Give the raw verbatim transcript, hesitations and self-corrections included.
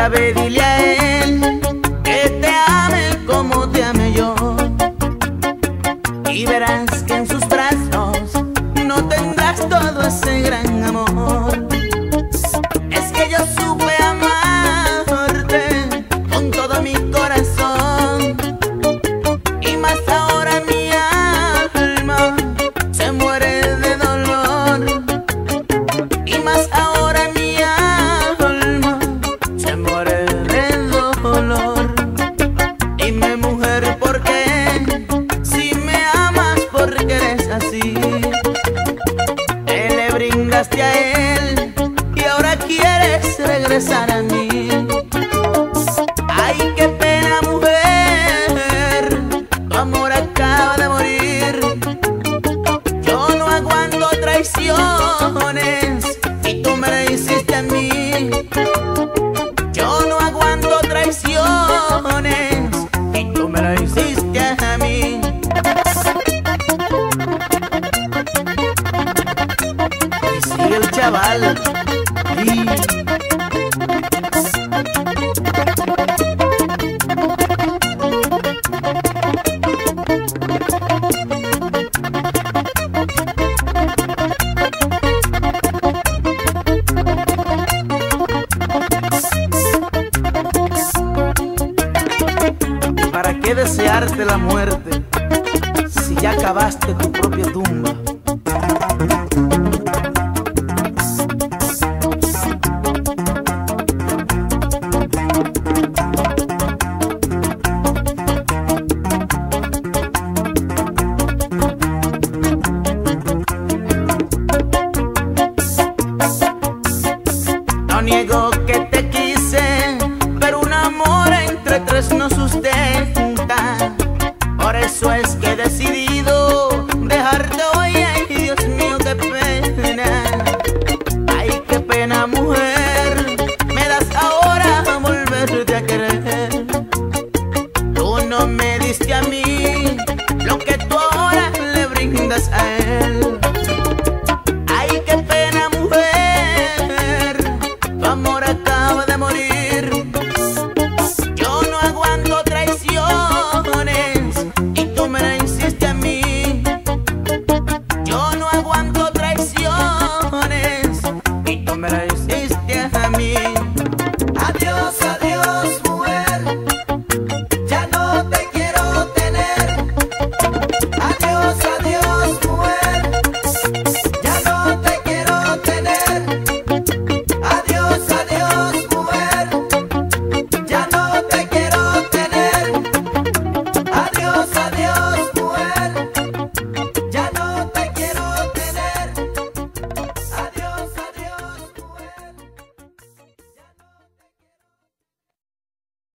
Anda, ve, dile a él que te ame como te amé yo, y verás que en sus brazos no tendrás todo ese gran amor. Es que yo supe amarte con todo mi corazón, y más ahora mi alma se muere de dolor, y más ahora mi alma se muere de dolor. Dime, mujer, ¿por qué? Si me amas, porque eres así. Te le brindaste a él y ahora quieres regresar a mí. Ay, qué pena, mujer, tu amor acaba de morir. Yo no aguanto traiciones y tú me la hiciste a mí. Yo no aguanto traiciones y tú me la hiciste a mí. Y sigue el chaval. Y... ¿para qué desearte la muerte si ya cavaste tu propia tumba?